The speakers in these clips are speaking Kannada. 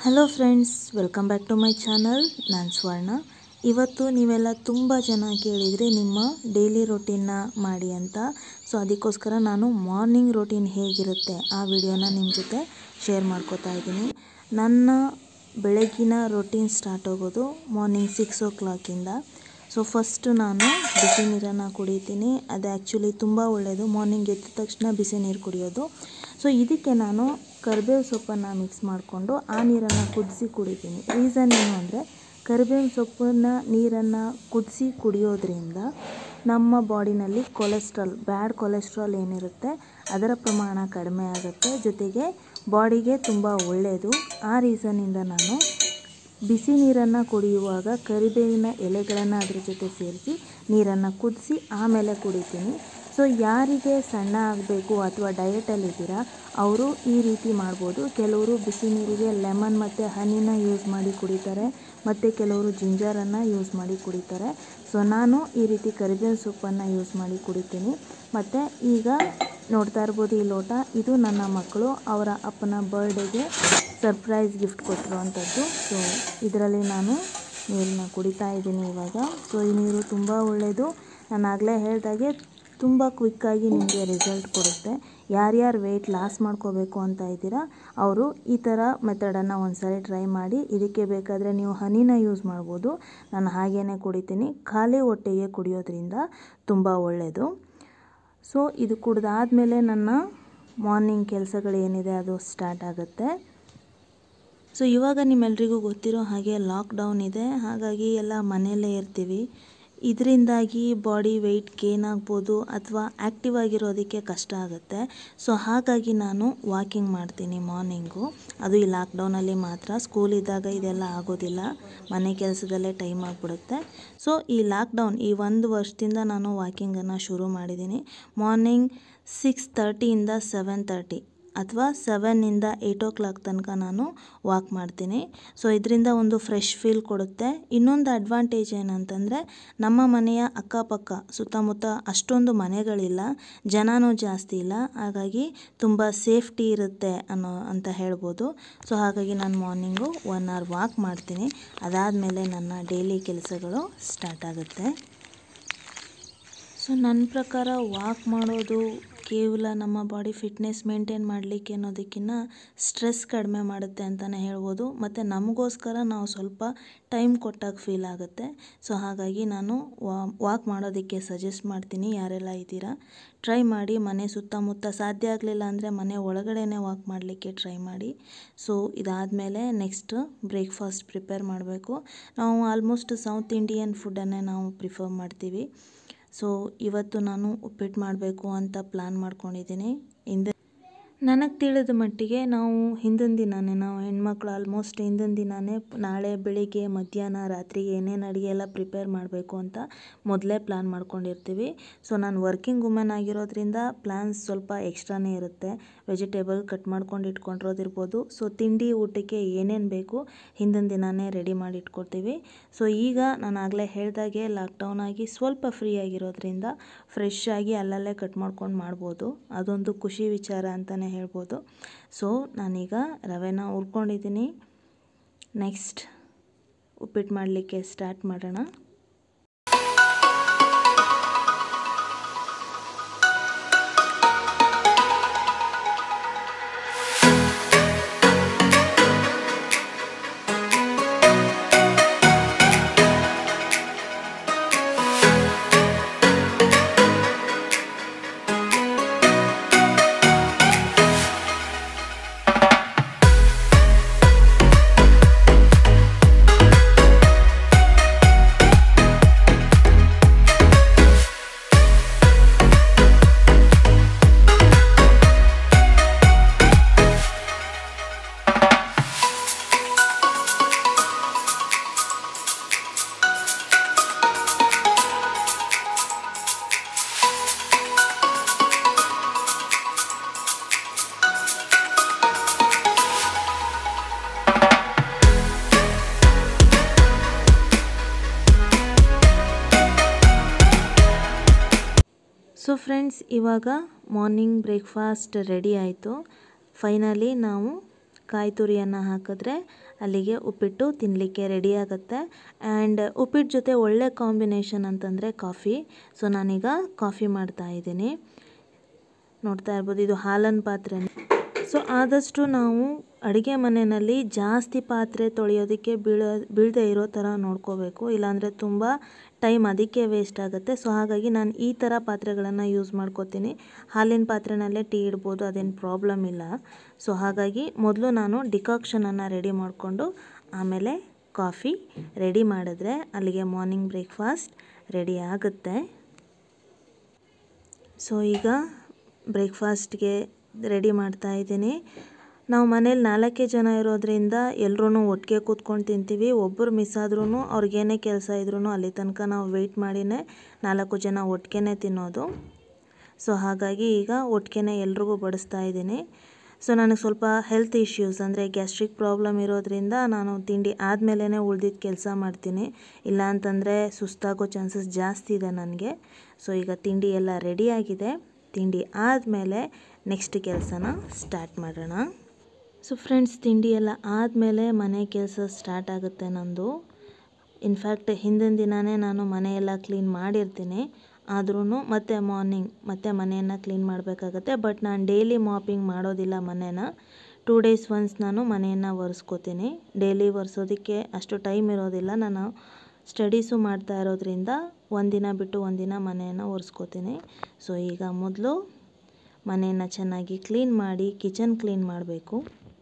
Hello friends, welcome back to my channel. ನಾನು ಸ್ವರ್ಣ. ಇವತ್ತು ನೀವೆಲ್ಲ ತುಂಬ ಜನ ಕೇಳಿದರೆ ನಿಮ್ಮ ಡೈಲಿ ರೊಟೀನ್ನ ಮಾಡಿ ಅಂತ. ಸೊ ಅದಕ್ಕೋಸ್ಕರ ನಾನು ಮಾರ್ನಿಂಗ್ ರೊಟೀನ್ ಹೇಗಿರುತ್ತೆ ಆ ವಿಡಿಯೋನ ನಿಮ್ಮ ಜೊತೆ ಶೇರ್ ಮಾಡ್ಕೋತಾ ಇದ್ದೀನಿ. ನನ್ನ ಬೆಳಗಿನ ರೊಟೀನ್ ಸ್ಟಾರ್ಟ್ ಆಗೋದು ಮಾರ್ನಿಂಗ್ 6 o'clock. ಸೊ ಫಸ್ಟು ನಾನು ಬಿಸಿ ನೀರನ್ನು ಕುಡಿತೀನಿ. ಅದು ಆ್ಯಕ್ಚುಲಿ ತುಂಬ ಒಳ್ಳೆಯದು, ಮಾರ್ನಿಂಗ್ ಎದ್ದ ತಕ್ಷಣ ಬಿಸಿ ನೀರು ಕುಡಿಯೋದು. ಸೊ ಇದಕ್ಕೆ ನಾನು ಕರಿಬೇವು ಸೊಪ್ಪನ್ನು ಮಿಕ್ಸ್ ಮಾಡಿಕೊಂಡು ಆ ನೀರನ್ನು ಕುದಿಸಿ ಕುಡಿತೀನಿ. ರೀಸನ್ ಏನು ಅಂದರೆ, ಕರಿಬೇವಿನ ಸೊಪ್ಪನ್ನು ನೀರನ್ನು ಕುದಿಸಿ ಕುಡಿಯೋದ್ರಿಂದ ನಮ್ಮ ಬಾಡಿನಲ್ಲಿ ಬ್ಯಾಡ್ ಕೊಲೆಸ್ಟ್ರಾಲ್ ಏನಿರುತ್ತೆ ಅದರ ಪ್ರಮಾಣ ಕಡಿಮೆ ಆಗುತ್ತೆ, ಜೊತೆಗೆ ಬಾಡಿಗೆ ತುಂಬ ಒಳ್ಳೆಯದು. ಆ ರೀಸನ್ನಿಂದ ನಾನು ಬಿಸಿ ನೀರನ್ನು ಕುಡಿಯುವಾಗ ಕರಿಬೇವಿನ ಎಲೆಗಳನ್ನು ಅದ್ರ ಜೊತೆ ಸೇರಿಸಿ ನೀರನ್ನು ಕುದಿಸಿ ಆಮೇಲೆ ಕುಡಿತೀನಿ. ಸೊ ಯಾರಿಗೆ ಸಣ್ಣ ಆಗಬೇಕು ಅಥವಾ ಡಯಟಲ್ಲಿದ್ದೀರಾ ಅವರು ಈ ರೀತಿ ಮಾಡ್ಬೋದು. ಕೆಲವರು ಬಿಸಿ ನೀರಿಗೆ ಲೆಮನ್ ಮತ್ತು ಹನಿನ ಯೂಸ್ ಮಾಡಿ ಕುಡಿತಾರೆ, ಮತ್ತು ಕೆಲವರು ಜಿಂಜರನ್ನು ಯೂಸ್ ಮಾಡಿ ಕುಡಿತಾರೆ. ಸೊ ನಾನು ಈ ರೀತಿ ಕರಿಬೇವಿನ ಸೊಪ್ಪನ್ನು ಯೂಸ್ ಮಾಡಿ ಕುಡಿತೀನಿ. ಮತ್ತು ಈಗ ನೋಡ್ತಾ ಇರ್ಬೋದು ಈ ಲೋಟ, ಇದು ನನ್ನ ಮಕ್ಕಳು ಅವರ ಅಪ್ಪನ ಬರ್ಡೇಗೆ ಸರ್ಪ್ರೈಸ್ ಗಿಫ್ಟ್ ಕೊಟ್ಟರು ಅಂಥದ್ದು. ಸೊ ಇದರಲ್ಲಿ ನಾನು ನೀರನ್ನ ಕುಡಿತಾ ಇದ್ದೀನಿ ಇವಾಗ. ಸೊ ಈ ನೀರು ತುಂಬ ಒಳ್ಳೆಯದು. ನಾನು ಆಗಲೇ ಹೇಳಿದಾಗೆ ತುಂಬ ಕ್ವಿಕ್ಕಾಗಿ ನಿಮಗೆ ರಿಸಲ್ಟ್ ಕೊಡುತ್ತೆ. ಯಾರ್ಯಾರು ವೆಯ್ಟ್ ಲಾಸ್ ಮಾಡ್ಕೋಬೇಕು ಅಂತ ಇದ್ದೀರಾ ಅವರು ಈ ಥರ ಮೆಥಡನ್ನು ಒಂದ್ಸರಿ ಟ್ರೈ ಮಾಡಿ. ಇದಕ್ಕೆ ಬೇಕಾದರೆ ನೀವು ಹನಿನ ಯೂಸ್ ಮಾಡ್ಬೋದು. ನಾನು ಹಾಗೇ ಕುಡಿತೀನಿ. ಖಾಲಿ ಹೊಟ್ಟೆಗೆ ಕುಡಿಯೋದ್ರಿಂದ ತುಂಬ ಒಳ್ಳೆಯದು. ಸೊ ಇದು ಕುಡಿದಾದ್ಮೇಲೆ ನನ್ನ ಮಾರ್ನಿಂಗ್ ಕೆಲಸಗಳೇನಿದೆ ಅದು ಸ್ಟಾರ್ಟ್ ಆಗುತ್ತೆ. ಸೊ ಇವಾಗ ನಿಮ್ಮೆಲ್ರಿಗೂ ಗೊತ್ತಿರೋ ಹಾಗೆ ಲಾಕ್ಡೌನ್ ಇದೆ, ಹಾಗಾಗಿ ಎಲ್ಲ ಮನೆಯಲ್ಲೇ ಇರ್ತೀವಿ. ಇದರಿಂದಾಗಿ ಬಾಡಿ ವೆಯ್ಟ್ ಗೇನ್ ಆಗ್ಬೋದು ಅಥವಾ ಆ್ಯಕ್ಟಿವ್ ಆಗಿರೋದಕ್ಕೆ ಕಷ್ಟ ಆಗುತ್ತೆ. ಸೊ ಹಾಗಾಗಿ ನಾನು ವಾಕಿಂಗ್ ಮಾಡ್ತೀನಿ ಮಾರ್ನಿಂಗು. ಅದು ಈ ಲಾಕ್ಡೌನಲ್ಲಿ ಮಾತ್ರ. ಸ್ಕೂಲ್ ಇದ್ದಾಗ ಇದೆಲ್ಲ ಆಗೋದಿಲ್ಲ, ಮನೆ ಕೆಲಸದಲ್ಲೇ ಟೈಮ್ ಆಗಿಬಿಡುತ್ತೆ. ಸೊ ಈ ಲಾಕ್ಡೌನ್ ಈ 1 ವರ್ಷದಿಂದ ನಾನು ವಾಕಿಂಗನ್ನು ಶುರು ಮಾಡಿದ್ದೀನಿ. ಮಾರ್ನಿಂಗ್ 6:30 7:30 ಅಥವಾ 7 8 o'clock ತನಕ ನಾನು ವಾಕ್ ಮಾಡ್ತೀನಿ. ಸೊ ಇದರಿಂದ ಒಂದು ಫ್ರೆಶ್ ಫೀಲ್ ಕೊಡುತ್ತೆ. ಇನ್ನೊಂದು ಅಡ್ವಾಂಟೇಜ್ ಏನಂತಂದರೆ, ನಮ್ಮ ಮನೆಯ ಅಕ್ಕಪಕ್ಕ ಸುತ್ತಮುತ್ತ ಅಷ್ಟೊಂದು ಮನೆಗಳಿಲ್ಲ, ಜನನೂ ಜಾಸ್ತಿ ಇಲ್ಲ, ಹಾಗಾಗಿ ತುಂಬ ಸೇಫ್ಟಿ ಇರುತ್ತೆ ಅಂತ ಹೇಳ್ಬೋದು. ಸೊ ಹಾಗಾಗಿ ನಾನು ಮಾರ್ನಿಂಗು 1 hour ವಾಕ್ ಮಾಡ್ತೀನಿ. ಅದಾದಮೇಲೆ ನನ್ನ ಡೈಲಿ ಕೆಲಸಗಳು ಸ್ಟಾರ್ಟ್ ಆಗುತ್ತೆ. ಸೊ ನನ್ನ ಪ್ರಕಾರ ವಾಕ್ ಮಾಡೋದು ಕೇವಲ ನಮ್ಮ ಬಾಡಿ ಫಿಟ್ನೆಸ್ ಮೇಂಟೈನ್ ಮಾಡಲಿಕ್ಕೆ ಅನ್ನೋದಕ್ಕಿಂತ ಸ್ಟ್ರೆಸ್ ಕಡಿಮೆ ಮಾಡುತ್ತೆ ಅಂತಲೇ ಹೇಳ್ಬೋದು. ಮತ್ತು ನಮಗೋಸ್ಕರ ನಾವು ಸ್ವಲ್ಪ ಟೈಮ್ ಕೊಟ್ಟಾಗ ಫೀಲ್ ಆಗುತ್ತೆ. ಸೊ ಹಾಗಾಗಿ ನಾನು ವಾಕ್ ಮಾಡೋದಕ್ಕೆ ಸಜೆಸ್ಟ್ ಮಾಡ್ತೀನಿ. ಯಾರೆಲ್ಲ ಇದ್ದೀರಾ ಟ್ರೈ ಮಾಡಿ. ಮನೆ ಸುತ್ತಮುತ್ತ ಸಾಧ್ಯ ಆಗಲಿಲ್ಲ ಅಂದರೆ ಮನೆ ಒಳಗಡೆನೇ ವಾಕ್ ಮಾಡಲಿಕ್ಕೆ ಟ್ರೈ ಮಾಡಿ. ಸೊ ಇದಾದಮೇಲೆ ನೆಕ್ಸ್ಟ್ ಬ್ರೇಕ್ಫಾಸ್ಟ್ ಪ್ರಿಪೇರ್ ಮಾಡಬೇಕು. ನಾವು ಆಲ್ಮೋಸ್ಟ್ ಸೌತ್ ಇಂಡಿಯನ್ ಫುಡ್ಡನ್ನೇ ನಾವು ಪ್ರಿಫರ್ ಮಾಡ್ತೀವಿ. ಸೊ ಇವತ್ತು ನಾನು ಉಪ್ಪಿಟ್ಟು ಮಾಡಬೇಕು ಅಂತ ಪ್ಲ್ಯಾನ್ ಮಾಡ್ಕೊಂಡಿದ್ದೀನಿ. ನನಗೆ ತಿಳಿದ ಮಟ್ಟಿಗೆ ನಾವು ಹೆಣ್ಮಕ್ಳು ಆಲ್ಮೋಸ್ಟ್ ಹಿಂದಿನ ದಿನವೇ ನಾಳೆ ಬೆಳಿಗ್ಗೆ ಮಧ್ಯಾಹ್ನ ರಾತ್ರಿಗೆ ಏನೇನು ಅಡುಗೆ ಎಲ್ಲ ಪ್ರಿಪೇರ್ ಮಾಡಬೇಕು ಅಂತ ಮೊದಲೇ ಪ್ಲ್ಯಾನ್ ಮಾಡ್ಕೊಂಡಿರ್ತೀವಿ. ಸೊ ನಾನು ವರ್ಕಿಂಗ್ ವುಮೆನ್ ಆಗಿರೋದ್ರಿಂದ ಪ್ಲ್ಯಾನ್ಸ್ ಸ್ವಲ್ಪ ಎಕ್ಸ್ಟ್ರಾನೇ ಇರುತ್ತೆ. ವೆಜಿಟೇಬಲ್ ಕಟ್ ಮಾಡ್ಕೊಂಡು ಇಟ್ಕೊಂಡಿರೋದಿರ್ಬೋದು. ಸೊ ತಿಂಡಿ ಊಟಕ್ಕೆ ಏನೇನು ಬೇಕು ಹಿಂದಿನ ದಿನವೇ ರೆಡಿ ಮಾಡಿ ಇಟ್ಕೊಳ್ತೀವಿ. ಸೊ ಈಗ ನಾನು ಆಗಲೇ ಹೇಳಿದಾಗೆ ಲಾಕ್ಡೌನ್ ಆಗಿ ಸ್ವಲ್ಪ ಫ್ರೀ ಆಗಿರೋದ್ರಿಂದ ಫ್ರೆಶ್ ಆಗಿ ಅಲ್ಲಲ್ಲೇ ಕಟ್ ಮಾಡ್ಕೊಂಡು ಮಾಡ್ಬೋದು. ಅದೊಂದು ಖುಷಿ ವಿಚಾರ ಅಂತಲೇ ಹೇಳ್ಬೋದು. ಸೊ ನಾನೀಗ ರವೆನ ಹುರ್ಕೊಂಡಿದ್ದೀನಿ. ನೆಕ್ಸ್ಟ್ ಉಪ್ಪಿಟ್ಟು ಮಾಡಲಿಕ್ಕೆ ಸ್ಟಾರ್ಟ್ ಮಾಡೋಣ. ಸೊ ಫ್ರೆಂಡ್ಸ್, ಇವಾಗ ಮಾರ್ನಿಂಗ್ ಬ್ರೇಕ್ಫಾಸ್ಟ್ ರೆಡಿ ಆಯಿತು. ಫೈನಲಿ ನಾವು ಕಾಯಿ ತುರಿಯನ್ನು ಹಾಕಿದ್ರೆ ಅಲ್ಲಿಗೆ ಉಪ್ಪಿಟ್ಟು ತಿನ್ನಲಿಕ್ಕೆ ರೆಡಿ ಆಗುತ್ತೆ. ಆ್ಯಂಡ್ ಉಪ್ಪಿಟ್ಟು ಜೊತೆ ಒಳ್ಳೆ ಕಾಂಬಿನೇಷನ್ ಅಂತಂದರೆ ಕಾಫಿ. ಸೊ ನಾನೀಗ ಕಾಫಿ ಮಾಡ್ತಾ ಇದ್ದೀನಿ. ನೋಡ್ತಾ ಇರ್ಬೋದು, ಇದು ಹಾಲಿನ ಪಾತ್ರೆ. ಸೊ ಆದಷ್ಟು ನಾವು ಅಡುಗೆ ಮನೆಯಲ್ಲಿ ಜಾಸ್ತಿ ಪಾತ್ರೆ ತೊಳೆಯೋದಕ್ಕೆ ಬೀಳದೇ ಇರೋ ಥರ ನೋಡ್ಕೋಬೇಕು, ಇಲ್ಲಾಂದರೆ ತುಂಬ ಟೈಮ್ ಅದಕ್ಕೆ ವೇಸ್ಟ್ ಆಗುತ್ತೆ. ಸೊ ಹಾಗಾಗಿ ನಾನು ಈ ಥರ ಪಾತ್ರೆಗಳನ್ನು ಯೂಸ್ ಮಾಡ್ಕೋತೀನಿ. ಹಾಲಿನ ಪಾತ್ರೆನಲ್ಲೇ ಟೀ ಇಡ್ಬೋದು, ಅದೇನು ಪ್ರಾಬ್ಲಮ್ ಇಲ್ಲ. ಸೊ ಹಾಗಾಗಿ ಮೊದಲು ನಾನು ಡಿಕಾಕ್ಷನನ್ನು ರೆಡಿ ಮಾಡಿಕೊಂಡು ಆಮೇಲೆ ಕಾಫಿ ರೆಡಿ ಮಾಡಿದ್ರೆ ಅಲ್ಲಿಗೆ ಮಾರ್ನಿಂಗ್ ಬ್ರೇಕ್ಫಾಸ್ಟ್ ರೆಡಿ ಆಗುತ್ತೆ. ಸೊ ಈಗ ಬ್ರೇಕ್ಫಾಸ್ಟ್ಗೆ ರೆಡಿ ಮಾಡ್ತಾ ಇದ್ದೀನಿ. ನಾವು ಮನೇಲಿ 4 ಜನ ಇರೋದ್ರಿಂದ ಎಲ್ಲರೂ ಒಟ್ಟಿಗೆ ಕೂತ್ಕೊಂಡು ತಿಂತೀವಿ. ಒಬ್ಬರು ಮಿಸ್ ಆದ್ರೂ ಅವ್ರಿಗೇನೇ ಕೆಲಸ ಇದ್ರೂ ಅಲ್ಲಿ ತನಕ ನಾವು ವೆಯ್ಟ್ ಮಾಡಿನೇ 4 ಜನ ಒಟ್ಟಿಗೆ ತಿನ್ನೋದು. ಸೊ ಹಾಗಾಗಿ ಈಗ ಒಟ್ಟಿಗೆ ಎಲ್ರಿಗೂ ಬಡಿಸ್ತಾ ಇದ್ದೀನಿ. ಸೊ ನನಗೆ ಸ್ವಲ್ಪ ಹೆಲ್ತ್ ಇಶ್ಯೂಸ್ ಅಂದರೆ ಗ್ಯಾಸ್ಟ್ರಿಕ್ ಪ್ರಾಬ್ಲಮ್ ಇರೋದ್ರಿಂದ ನಾನು ತಿಂಡಿ ಆದಮೇಲೆ ಉಳ್ದಿದ್ದ ಕೆಲಸ ಮಾಡ್ತೀನಿ, ಇಲ್ಲ ಅಂತಂದರೆ ಸುಸ್ತಾಗೋ ಚಾನ್ಸಸ್ ಜಾಸ್ತಿ ಇದೆ ನನಗೆ. ಸೊ ಈಗ ತಿಂಡಿ ಎಲ್ಲ ರೆಡಿಯಾಗಿದೆ. ತಿಂಡಿ ಆದಮೇಲೆ ನೆಕ್ಸ್ಟ್ ಕೆಲಸನ ಸ್ಟಾರ್ಟ್ ಮಾಡೋಣ. ಸೊ ಫ್ರೆಂಡ್ಸ್, ತಿಂಡಿ ಎಲ್ಲ ಆದಮೇಲೆ ಮನೆ ಕೆಲಸ ಸ್ಟಾರ್ಟ್ ಆಗುತ್ತೆ ನಂದು. ಇನ್ಫ್ಯಾಕ್ಟ್ ಹಿಂದಿನ ದಿನವೇ ನಾನು ಮನೆಯೆಲ್ಲ ಕ್ಲೀನ್ ಮಾಡಿರ್ತೀನಿ, ಆದ್ರೂ ಮತ್ತೆ ಮಾರ್ನಿಂಗ್ ಮತ್ತೆ ಮನೆಯನ್ನು ಕ್ಲೀನ್ ಮಾಡಬೇಕಾಗತ್ತೆ. ಬಟ್ ನಾನು ಡೈಲಿ ಮಾಪಿಂಗ್ ಮಾಡೋದಿಲ್ಲ ಮನೇನ. 2 days ಒನ್ಸ್ ನಾನು ಮನೆಯನ್ನು ಒರೆಸ್ಕೋತೀನಿ. ಡೈಲಿ ಒರೆಸೋದಕ್ಕೆ ಅಷ್ಟು ಟೈಮ್ ಇರೋದಿಲ್ಲ. ನಾನು ಸ್ಟಡೀಸು ಮಾಡ್ತಾ ಇರೋದ್ರಿಂದ ಒಂದಿನ ಬಿಟ್ಟು ಒಂದಿನ ಮನೆಯನ್ನು ಒರೆಸ್ಕೋತೀನಿ. ಸೊ ಈಗ ಮೊದಲು ಮನೆಯನ್ನು ಚೆನ್ನಾಗಿ ಕ್ಲೀನ್ ಮಾಡಿ ಕಿಚನ್ ಕ್ಲೀನ್ ಮಾಡಬೇಕು.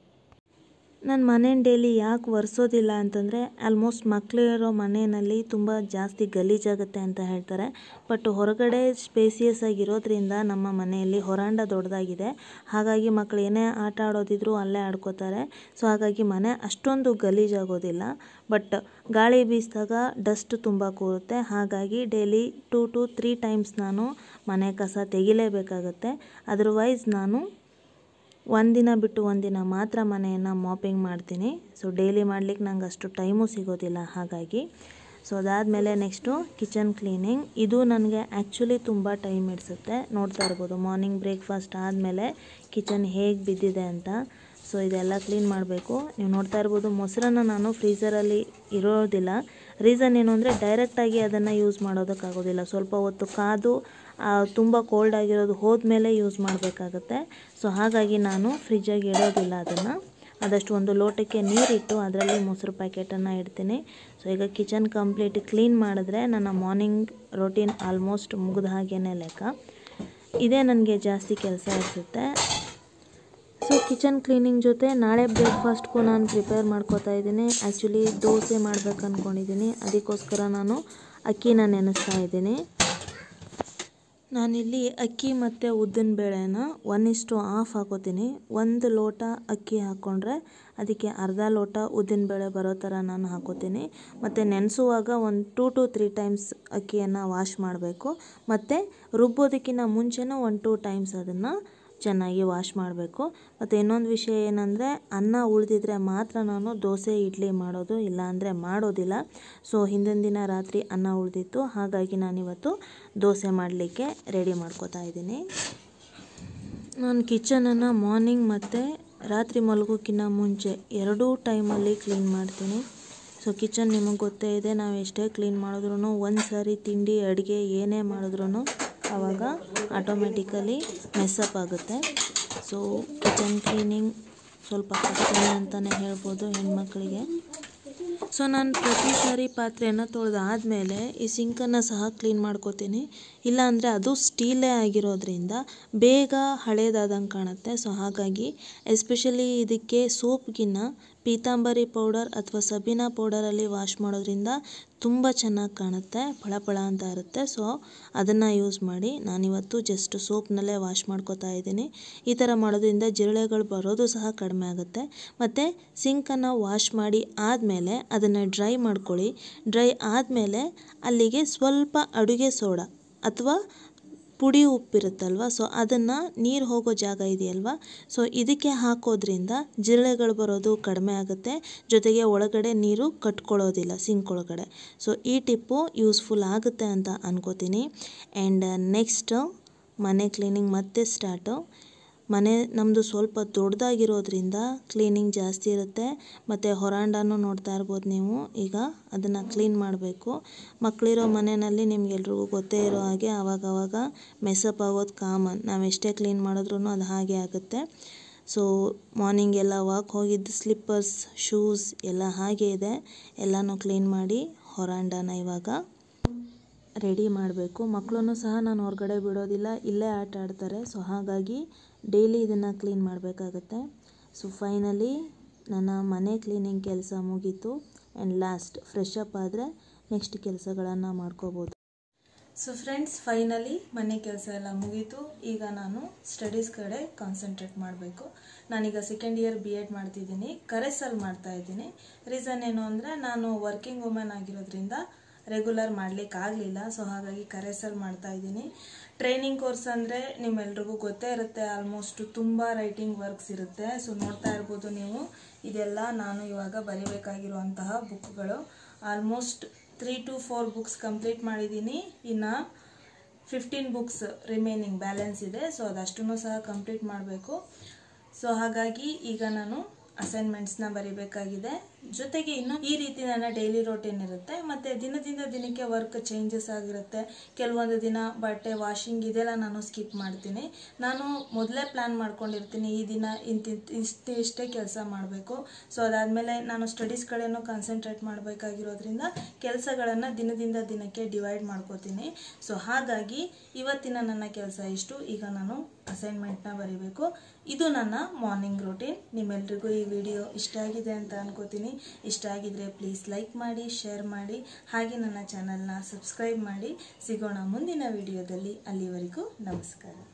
ನಾನು ಮನೇನ ಡೈಲಿ ಯಾಕೆ ಒರೆಸೋದಿಲ್ಲ ಅಂತಂದರೆ, ಆಲ್ಮೋಸ್ಟ್ ಮಕ್ಕಳಿರೋ ಮನೆಯಲ್ಲಿ ತುಂಬ ಜಾಸ್ತಿ ಗಲೀಜಾಗುತ್ತೆ ಅಂತ ಹೇಳ್ತಾರೆ. ಬಟ್ ಹೊರಗಡೆ ಸ್ಪೇಸಿಯಸ್ ಆಗಿರೋದ್ರಿಂದ ನಮ್ಮ ಮನೆಯಲ್ಲಿ ಹೊರಾಂಡ ದೊಡ್ಡದಾಗಿದೆ, ಹಾಗಾಗಿ ಮಕ್ಕಳು ಏನೇ ಆಟ ಆಡೋದಿದ್ರು ಅಲ್ಲೇ ಆಡ್ಕೋತಾರೆ. ಸೊ ಹಾಗಾಗಿ ಮನೆ ಅಷ್ಟೊಂದು ಗಲೀಜಾಗೋದಿಲ್ಲ. ಬಟ್ ಗಾಳಿ ಬೀಸಿದಾಗ ಡಸ್ಟ್ ತುಂಬ ಕೂರುತ್ತೆ, ಹಾಗಾಗಿ ಡೈಲಿ 2 to 3 times ನಾನು ಮನೆ ಕಸ ತೆಗಿಲೇಬೇಕಾಗತ್ತೆ. ಅದರ್ವೈಸ್ ನಾನು ಒಂದಿನ ಬಿಟ್ಟು ಒಂದಿನ ಮಾತ್ರ ಮನೆಯನ್ನು ಮಾಪಿಂಗ್ ಮಾಡ್ತೀನಿ. ಸೊ ಡೈಲಿ ಮಾಡ್ಲಿಕ್ಕೆ ನಂಗೆ ಅಷ್ಟು ಟೈಮು ಸಿಗೋದಿಲ್ಲ ಹಾಗಾಗಿ. ಸೊ ಅದಾದಮೇಲೆ ನೆಕ್ಸ್ಟು ಕಿಚನ್ ಕ್ಲೀನಿಂಗ್. ಇದು ನನಗೆ ಆ್ಯಕ್ಚುಲಿ ತುಂಬ ಟೈಮ್ ಹಿಡಿಸುತ್ತೆ. ನೋಡ್ತಾ ಇರ್ಬೋದು ಮಾರ್ನಿಂಗ್ ಬ್ರೇಕ್ಫಾಸ್ಟ್ ಆದಮೇಲೆ ಕಿಚನ್ ಹೇಗೆ ಬಿದ್ದಿದೆ ಅಂತ. ಸೊ ಇದೆಲ್ಲ ಕ್ಲೀನ್ ಮಾಡಬೇಕು. ನೀವು ನೋಡ್ತಾ ಇರ್ಬೋದು, ಮೊಸರನ್ನು ನಾನು ಫ್ರೀಝರಲ್ಲಿ ಇರೋದಿಲ್ಲ. ರೀಸನ್ ಏನು ಅಂದರೆ ಡೈರೆಕ್ಟಾಗಿ ಅದನ್ನು ಯೂಸ್ ಮಾಡೋದಕ್ಕಾಗೋದಿಲ್ಲ. ಸ್ವಲ್ಪ ಹೊತ್ತು ಕಾದು ತುಂಬ ಕೋಲ್ಡ್ ಆಗಿರೋದು ಹೋದ್ಮೇಲೆ ಯೂಸ್ ಮಾಡಬೇಕಾಗತ್ತೆ. ಸೊ ಹಾಗಾಗಿ ನಾನು ಫ್ರಿಜ್ಜಾಗಿ ಇಡೋದಿಲ್ಲ ಅದನ್ನು. ಆದಷ್ಟು ಒಂದು ಲೋಟಕ್ಕೆ ನೀರಿಟ್ಟು ಅದರಲ್ಲಿ ಮೊಸರು ಪ್ಯಾಕೆಟನ್ನು ಇಡ್ತೀನಿ. ಸೊ ಈಗ ಕಿಚನ್ ಕಂಪ್ಲೀಟ್ ಕ್ಲೀನ್ ಮಾಡಿದ್ರೆ ನನ್ನ ಮಾರ್ನಿಂಗ್ ರೊಟೀನ್ ಆಲ್ಮೋಸ್ಟ್ ಮುಗಿದ ಹಾಗೇ ಲೆಕ್ಕ. ಇದೇ ನನಗೆ ಜಾಸ್ತಿ ಕೆಲಸ ಇರಿಸುತ್ತೆ. ಸೊ ಕಿಚನ್ ಕ್ಲೀನಿಂಗ್ ಜೊತೆ ನಾಳೆ ಬ್ರೇಕ್ಫಾಸ್ಟ್ಗೂ ನಾನು ಪ್ರಿಪೇರ್ ಮಾಡ್ಕೋತಾ ಇದ್ದೀನಿ. ಆ್ಯಕ್ಚುಲಿ ದೋಸೆ ಮಾಡ್ಬೇಕು ಅಂದ್ಕೊಂಡಿದ್ದೀನಿ, ಅದಕ್ಕೋಸ್ಕರ ನಾನು ಅಕ್ಕಿನ ನೆನೆಸ್ತಾ ಇದ್ದೀನಿ. ನಾನಿಲ್ಲಿ ಅಕ್ಕಿ ಮತ್ತು ಉದ್ದಿನ ಬೇಳೆನ 1:1 ಹಾಕೋತೀನಿ. 1 ಲೋಟ ಅಕ್ಕಿ ಹಾಕ್ಕೊಂಡ್ರೆ ಅದಕ್ಕೆ ಅರ್ಧ ಲೋಟ ಉದ್ದಿನ ಬೇಳೆ ಬರೋ ಥರ ನಾನು ಹಾಕೋತೀನಿ. ಮತ್ತು ನೆನೆಸುವಾಗ ಒಂದು 2 to 3 times ಅಕ್ಕಿಯನ್ನು ವಾಶ್ ಮಾಡಬೇಕು. ಮತ್ತು ರುಬ್ಬೋದಕ್ಕಿಂತ ಮುಂಚೆನೂ 1-2 times ಅದನ್ನು ಚೆನ್ನಾಗಿ ವಾಶ್ ಮಾಡಬೇಕು. ಮತ್ತು ಇನ್ನೊಂದು ವಿಷಯ ಏನಂದರೆ, ಅನ್ನ ಉಳಿದಿದ್ರೆ ಮಾತ್ರ ನಾನು ದೋಸೆ ಇಡ್ಲಿ ಮಾಡೋದು, ಇಲ್ಲಾಂದರೆ ಮಾಡೋದಿಲ್ಲ. ಸೊ ಹಿಂದಿನ ದಿನ ರಾತ್ರಿ ಅನ್ನ ಉಳಿದಿತ್ತು, ಹಾಗಾಗಿ ನಾನಿವತ್ತು ದೋಸೆ ಮಾಡಲಿಕ್ಕೆ ರೆಡಿ ಮಾಡ್ಕೋತಾ ಇದ್ದೀನಿ. ನಾನು ಕಿಚನನ್ನು ಮಾರ್ನಿಂಗ್ ಮತ್ತು ರಾತ್ರಿ ಮಲಗೋಕ್ಕಿಂತ ಮುಂಚೆ 2 ಟೈಮಲ್ಲಿ ಕ್ಲೀನ್ ಮಾಡ್ತೀನಿ. ಸೊ ಕಿಚನ್ ನಿಮಗೆ ಗೊತ್ತೇ ಇದೆ, ನಾವು ಎಷ್ಟೇ ಕ್ಲೀನ್ ಮಾಡಿದ್ರೂ ಒಂದು ಸಾರಿ ತಿಂಡಿ ಅಡುಗೆ ಏನೇ ಮಾಡಿದ್ರೂ ಆವಾಗ ಆಟೋಮೆಟಿಕಲಿ ಮೆಸ್ಸಪ್ ಆಗುತ್ತೆ. ಸೊ ಕಿಚನ್ ಕ್ಲೀನಿಂಗ್ ಸ್ವಲ್ಪ ಕಷ್ಟನೇ ಅಂತಲೇ ಹೇಳ್ಬೋದು ಹೆಣ್ಮಕ್ಳಿಗೆ. ಸೊ ನಾನು ಪ್ರತಿ ಸಾರಿ ಪಾತ್ರೆಯನ್ನು ತೊಳೆದಾದ್ಮೇಲೆ ಈ ಸಿಂಕನ್ನು ಸಹ ಕ್ಲೀನ್ ಮಾಡ್ಕೋತೀನಿ. ಇಲ್ಲಾಂದರೆ ಅದು ಸ್ಟೀಲೇ ಆಗಿರೋದ್ರಿಂದ ಬೇಗ ಹಳೇದಾದಂಗೆ ಕಾಣುತ್ತೆ. ಸೊ ಹಾಗಾಗಿ ಎಸ್ಪೆಷಲಿ ಇದಕ್ಕೆ ಸೋಪ್ಗಿನ್ನ ಪೀತಾಂಬರಿ ಪೌಡರ್ ಅಥವಾ ಸಬೀನಾ ಪೌಡರಲ್ಲಿ ವಾಶ್ ಮಾಡೋದ್ರಿಂದ ತುಂಬ ಚೆನ್ನಾಗಿ ಕಾಣುತ್ತೆ, ಫಳಫಳ ಅಂತ ಇರುತ್ತೆ. ಸೊ ಅದನ್ನು ಯೂಸ್ ಮಾಡಿ. ನಾನಿವತ್ತು ಜಸ್ಟ್ ಸೋಪ್ನಲ್ಲೇ ವಾಶ್ ಮಾಡ್ಕೋತಾ ಇದ್ದೀನಿ. ಈ ಥರ ಮಾಡೋದ್ರಿಂದ ಜಿರಳೆಗಳು ಬರೋದು ಸಹ ಕಡಿಮೆ ಆಗುತ್ತೆ. ಮತ್ತು ಸಿಂಕನ್ನು ವಾಶ್ ಮಾಡಿ ಆದಮೇಲೆ ಅದನ್ನು ಡ್ರೈ ಮಾಡ್ಕೊಳ್ಳಿ. ಡ್ರೈ ಆದಮೇಲೆ ಅಲ್ಲಿಗೆ ಸ್ವಲ್ಪ ಅಡುಗೆ ಸೋಡಾ ಅಥವಾ ಪುಡಿ ಉಪ್ಪಿರುತ್ತಲ್ವ, ಸೊ ಅದನ್ನು ನೀರು ಹೋಗೋ ಜಾಗ ಇದೆಯಲ್ವ, ಸೊ ಇದಕ್ಕೆ ಹಾಕೋದ್ರಿಂದ ಜಿರಳೆಗಳು ಬರೋದು ಕಡಿಮೆ ಆಗುತ್ತೆ. ಜೊತೆಗೆ ಒಳಗಡೆ ನೀರು ಕಟ್ಕೊಳ್ಳೋದಿಲ್ಲ ಸಿಂಕ್ ಒಳಗಡೆ. ಸೊ ಈ ಟಿಪ್ಪು ಯೂಸ್ಫುಲ್ ಆಗುತ್ತೆ ಅಂತ ಅನ್ಕೋತೀನಿ. ಆ್ಯಂಡ್ ನೆಕ್ಸ್ಟ್ ಮನೆ ಕ್ಲೀನಿಂಗ್ ಮತ್ತೆ ಸ್ಟಾರ್ಟು. ಮನೆ ನಮ್ಮದು ಸ್ವಲ್ಪ ದೊಡ್ಡದಾಗಿರೋದ್ರಿಂದ ಕ್ಲೀನಿಂಗ್ ಜಾಸ್ತಿ ಇರುತ್ತೆ. ಮತ್ತು ಹೊರಾಂಡನೂ ನೋಡ್ತಾ ಇರ್ಬೋದು ನೀವು. ಈಗ ಅದನ್ನು ಕ್ಲೀನ್ ಮಾಡಬೇಕು. ಮಕ್ಕಳಿರೋ ಮನೆಯಲ್ಲಿ ನಿಮಗೆಲ್ರಿಗೂ ಗೊತ್ತೇ ಇರೋ ಹಾಗೆ ಆವಾಗವಾಗ ಮೆಸ್ಅಪ್ ಆಗೋದು ಕಾಮನ್. ನಾವು ಎಷ್ಟೇ ಕ್ಲೀನ್ ಮಾಡಿದ್ರೂ ಅದು ಹಾಗೆ ಆಗುತ್ತೆ. ಸೊ ಮಾರ್ನಿಂಗ್ ಎಲ್ಲ ವಾಕ್ ಹೋಗಿದ್ದು ಸ್ಲಿಪ್ಪರ್ಸ್, ಶೂಸ್ ಎಲ್ಲ ಹಾಗೆ ಇದೆ. ಎಲ್ಲನೂ ಕ್ಲೀನ್ ಮಾಡಿ ಹೊರಾಂಡನ ಇವಾಗ ರೆಡಿ ಮಾಡಬೇಕು. ಮಕ್ಕಳನ್ನು ಸಹ ನಾನು ಹೊರಗಡೆ ಬಿಡೋದಿಲ್ಲ, ಇಲ್ಲೇ ಆಟ ಆಡ್ತಾರೆ. ಸೊ ಹಾಗಾಗಿ ಡೈಲಿ ಇದನ್ನು ಕ್ಲೀನ್ ಮಾಡಬೇಕಾಗತ್ತೆ. ಸೊ ಫೈನಲಿ ನನ್ನ ಮನೆ ಕ್ಲೀನಿಂಗ್ ಕೆಲಸ ಮುಗೀತು. ಆ್ಯಂಡ್ ಲಾಸ್ಟ್ ಫ್ರೆಶ್ ಅಪ್ ಆದರೆ ನೆಕ್ಸ್ಟ್ ಕೆಲಸಗಳನ್ನು ಮಾಡ್ಕೋಬೋದು. ಸೊ ಫ್ರೆಂಡ್ಸ್, ಫೈನಲಿ ಮನೆ ಕೆಲಸ ಎಲ್ಲ ಮುಗೀತು. ಈಗ ನಾನು ಸ್ಟಡೀಸ್ ಕಡೆ ಕಾನ್ಸಂಟ್ರೇಟ್ ಮಾಡಬೇಕು. ನಾನೀಗ ಸೆಕೆಂಡ್ ಇಯರ್ BEd ಮಾಡ್ತಿದ್ದೀನಿ. ಕರೆಸಲ್ಲಿ ಮಾಡ್ತಾ ಇದ್ದೀನಿ. ರೀಸನ್ ಏನು ಅಂದರೆ ನಾನು ವರ್ಕಿಂಗ್ ವುಮೆನ್ ಆಗಿರೋದ್ರಿಂದ ರೆಗ್ಯುಲರ್ ಮಾಡಲಿಕ್ಕಾಗಲಿಲ್ಲ. ಸೊ ಹಾಗಾಗಿ ಕರೆಸಲ್ಲಿ ಮಾಡ್ತಾ ಇದ್ದೀನಿ. ಟ್ರೈನಿಂಗ್ ಕೋರ್ಸ್ ಅಂದರೆ ನಿಮ್ಮೆಲ್ರಿಗೂ ಗೊತ್ತೇ ಇರುತ್ತೆ. ಆಲ್ಮೋಸ್ಟ್ ತುಂಬ ರೈಟಿಂಗ್ ವರ್ಕ್ಸ್ ಇರುತ್ತೆ. ಸೊ ನೋಡ್ತಾ ಇರ್ಬೋದು ನೀವು. ಇದೆಲ್ಲ ನಾನು ಇವಾಗ ಬರೀಬೇಕಾಗಿರುವಂತಹ ಬುಕ್ಗಳು. ಆಲ್ಮೋಸ್ಟ್ 3 to 4 ಬುಕ್ಸ್ ಕಂಪ್ಲೀಟ್ ಮಾಡಿದ್ದೀನಿ. ಇನ್ನು 15 ಬುಕ್ಸ್ ರಿಮೈನಿಂಗ್ ಬ್ಯಾಲೆನ್ಸ್ ಇದೆ. ಸೊ ಅದಷ್ಟನ್ನು ಸಹ ಕಂಪ್ಲೀಟ್ ಮಾಡಬೇಕು. ಸೊ ಹಾಗಾಗಿ ಈಗ ನಾನು ಅಸೈನ್ಮೆಂಟ್ಸ್ನ ಬರೀಬೇಕಾಗಿದೆ. ಜೊತೆಗೆ ಇನ್ನು ಈ ರೀತಿ ನನ್ನ ಡೈಲಿ ರೋಟೀನ್ ಇರುತ್ತೆ. ಮತ್ತು ದಿನದಿಂದ ದಿನಕ್ಕೆ ವರ್ಕ್ ಚೇಂಜಸ್ ಆಗಿರುತ್ತೆ. ಕೆಲವೊಂದು ದಿನ ಬಟ್ಟೆ ವಾಷಿಂಗ್ ಇದೆಲ್ಲ ನಾನು ಸ್ಕಿಪ್ ಮಾಡ್ತೀನಿ. ನಾನು ಮೊದಲೇ ಪ್ಲ್ಯಾನ್ ಮಾಡ್ಕೊಂಡಿರ್ತೀನಿ, ಈ ದಿನ ಇಷ್ಟೇ ಕೆಲಸ ಮಾಡಬೇಕು. ಸೊ ಅದಾದಮೇಲೆ ನಾನು ಸ್ಟಡೀಸ್ ಕಡೆನೂ ಕಾನ್ಸಂಟ್ರೇಟ್ ಮಾಡಬೇಕಾಗಿರೋದ್ರಿಂದ ಕೆಲಸಗಳನ್ನು ದಿನದಿಂದ ದಿನಕ್ಕೆ ಡಿವೈಡ್ ಮಾಡ್ಕೋತೀನಿ. ಸೊ ಹಾಗಾಗಿ ಇವತ್ತಿನ ನನ್ನ ಕೆಲಸ ಇಷ್ಟು. ಈಗ ನಾನು ಅಸೈನ್ಮೆಂಟ್ನ ಬರೀಬೇಕು. ಇದು ನನ್ನ ಮಾರ್ನಿಂಗ್ ರೂಟೀನ್. ನಿಮ್ಮೆಲ್ರಿಗೂ ಈ ವಿಡಿಯೋ ಇಷ್ಟ ಆಗಿದೆ ಅಂತ ಅನ್ಕೋತೀನಿ. ಇಷ್ಟ ಆಗಿದ್ರೆ ಪ್ಲೀಸ್ ಲೈಕ್ ಮಾಡಿ, ಶೇರ್ ಮಾಡಿ, ಹಾಗೆ ನನ್ನ ಚಾನಲ್ನ ಸಬ್ಸ್ಕ್ರೈಬ್ ಮಾಡಿ. ಸಿಗೋಣ ಮುಂದಿನ ವಿಡಿಯೋದಲ್ಲಿ. ಅಲ್ಲಿವರೆಗೂ ನಮಸ್ಕಾರ.